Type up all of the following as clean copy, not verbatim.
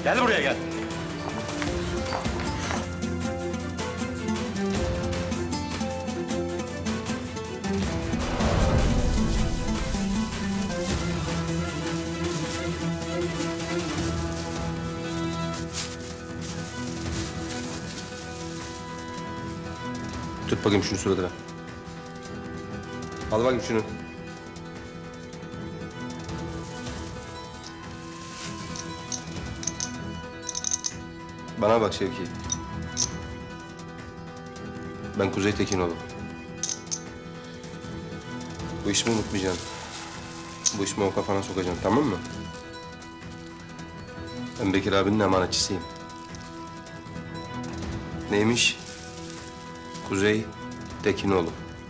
Gel buraya gel. Tut bakayım şunu suratına. Al bakayım şunu. Bana bak Şevki. Ben Kuzey Tekinoğlu. Bu ismi unutmayacaksın. Bu ismi o kafana sokacaksın, tamam mı? Ben Bekir abinin emanetçisiyim. Neymiş? Kuzey Tekinoğlu.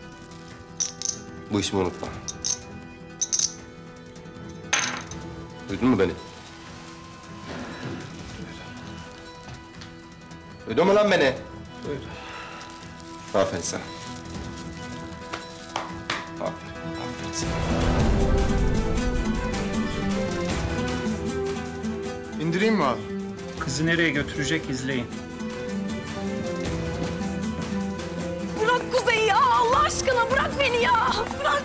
Bu ismi unutma. Duydun mu beni? Duydun mu lan beni? Duydum. Aferin sana. Aferin sana. İndireyim mi abi? Kızı nereye götürecek izleyin. Bırak Kuzey'i ya, Allah aşkına bırak beni ya, bırak.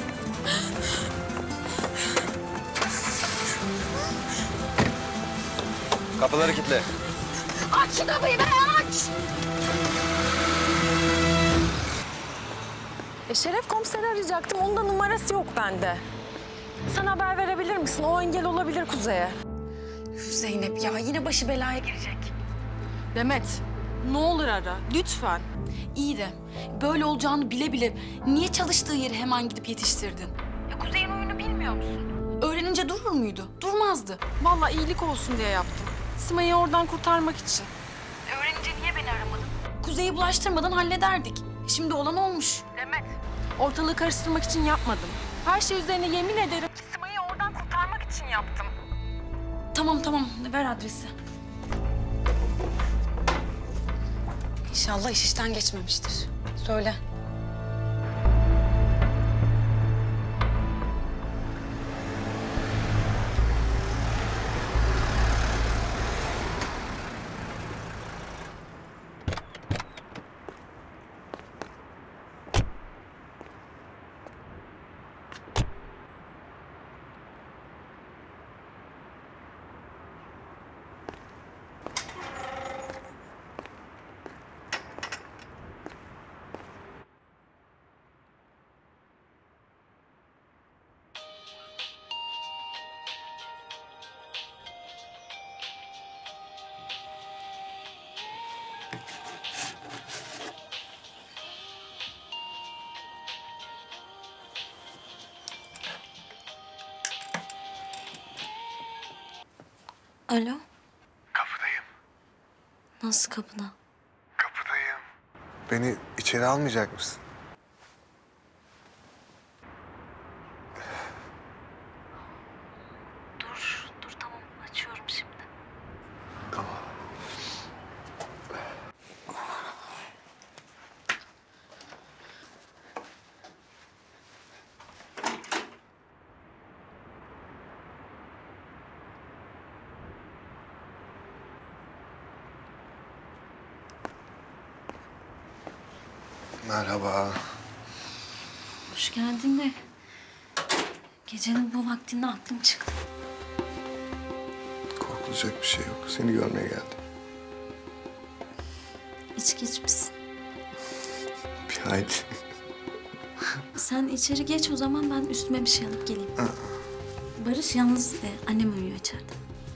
Kapıları kilitle. Aç şu kapıyı be, aç! Şeref komiseri arayacaktım, onun da numarası yok bende. Sen haber verebilir misin? O engel olabilir Kuzey'e. Zeynep ya, yine başı belaya girecek. Demet, ne olur ara, lütfen. İyi de böyle olacağını bile bile niye çalıştığı yeri hemen gidip yetiştirdin? Ya Kuzey'in oyunu bilmiyor musun? Öğrenince durur muydu? Durmazdı. Vallahi iyilik olsun diye yaptım. Simay'ı oradan kurtarmak için. Öğrenince niye beni aramadın? Kuzey'i bulaştırmadan hallederdik. Şimdi olan olmuş. Demet, ortalığı karıştırmak için yapmadım. Her şey üzerine yemin ederim. Simay'ı oradan kurtarmak için yaptım. Tamam, ver adresi. İnşallah iş işten geçmemiştir. Söyle. Alo, Kapıdayım. nasıl kapıda? Kapıdayım. Beni içeri almayacak mısın? Dur tamam açıyorum şimdi. Tamam. Merhaba. Hoş geldin de gecenin bu vaktinde aklım çıktı. Korkulacak bir şey yok. Seni görmeye geldim. İçki içmişsin. Bir hayli. Sen içeri geç o zaman ben üstüme bir şey alıp geleyim. Barış yalnız annem uyuyor içeride.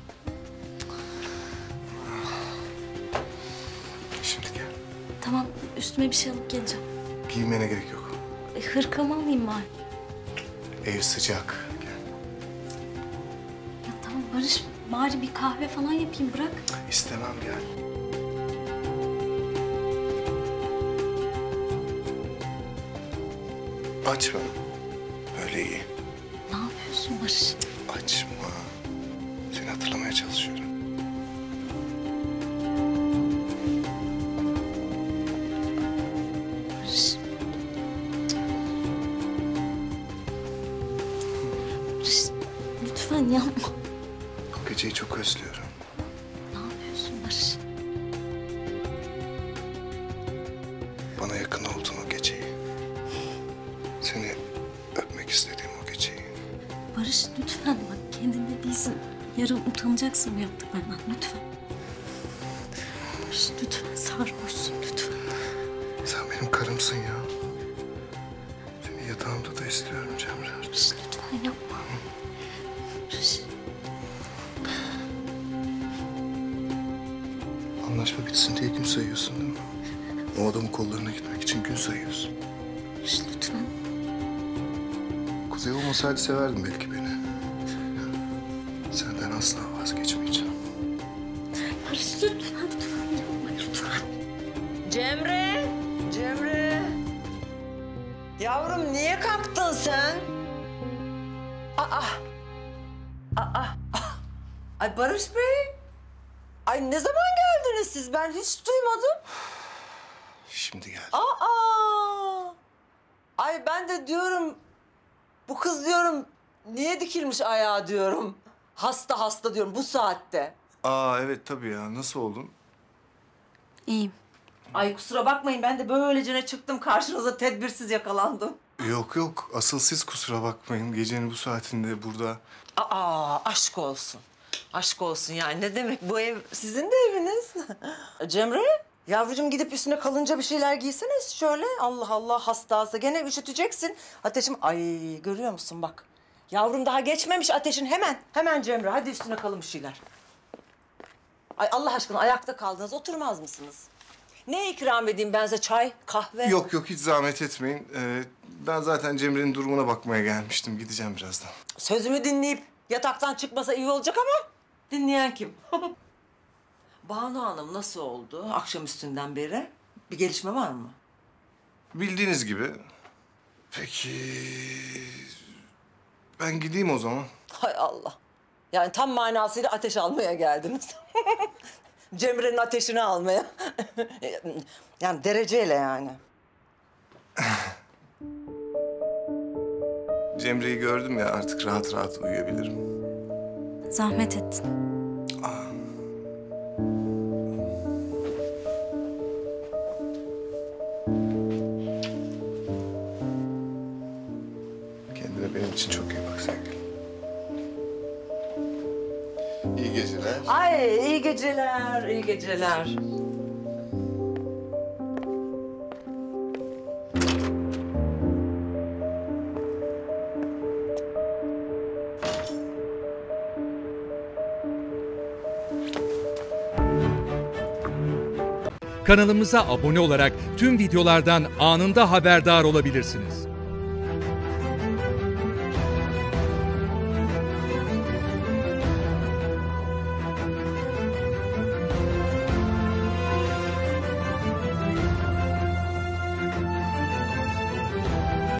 Şimdi gel. Tamam üstüme bir şey alıp geleceğim. Giymene gerek yok. Hırkamı alayım bari. Ev sıcak. Gel. Ya tamam Barış bari bir kahve falan yapayım bırak. İstemem gel. Açma. Öyle iyi. Ne yapıyorsun Barış? Açma. Seni hatırlamaya çalışıyorum. Barış. Barış lütfen yapma. O geceyi çok özlüyorum. Barış. Bana yakın olduğun o geceyi. Seni öpmek istediğim o geceyi. Barış lütfen bak kendinde değilsin. Yarın utanacaksın bu yaptıklarından lütfen. Barış lütfen sarhoşsun lütfen. Sen benim karımsın ya. Seni yatağımda da istiyorum Cemre. Barış lütfen yapma. Barış. Anlaşma bitsin diye gün sayıyorsun değil mi? O adamın kollarına gitmek için gün sayıyorsun. Barış lütfen. Kuzey olmasaydı severdin belki beni. Senden asla vazgeçmeyeceğim. Barış lütfen yapma lütfen. Cemre, Cemre. Yavrum niye kalktın sen? Ay Barış Bey. Ay ne zaman geldiniz siz? Ben hiç duymadım. Şimdi geldi. Ay ben de diyorum, bu kız diyorum niye dikilmiş ayağa diyorum. Hasta hasta diyorum bu saatte. Evet tabii ya. Nasıl oldun? İyiyim. Ay kusura bakmayın ben de böylecene çıktım karşınıza tedbirsiz yakalandım. Yok. Asıl siz kusura bakmayın. Gecenin bu saatinde burada. Aşk olsun. Aşk olsun yani ne demek bu ev sizin de eviniz. Cemre yavrucuğum gidip üstüne kalınca bir şeyler giysene şöyle. Allah Allah hastası gene üşüteceksin. Ateşim ay görüyor musun bak. Yavrum daha geçmemiş ateşin hemen Cemre hadi üstüne kalın bir şeyler. Ay Allah aşkına ayakta kaldınız oturmaz mısınız? Ne ikram edeyim ben size çay kahve? Yok hiç zahmet etmeyin. Ben zaten Cemre'nin durumuna bakmaya gelmiştim. Gideceğim birazdan. Sözümü dinleyip yataktan çıkmasa iyi olacak ama dinleyen kim? Banu Hanım nasıl oldu akşamüstünden beri? Bir gelişme var mı? Bildiğiniz gibi. Peki... Ben gideyim o zaman. Hay Allah. Yani tam manasıyla ateş almaya geldiniz. Cemre'nin ateşini almaya. Yani dereceyle yani. Cemre'yi gördüm ya artık rahat rahat uyuyabilirim. Zahmet ettin. Kendine benim için çok iyi bak sevgilim. İyi geceler. Ay iyi geceler, iyi geceler. Kanalımıza abone olarak tüm videolardan anında haberdar olabilirsiniz.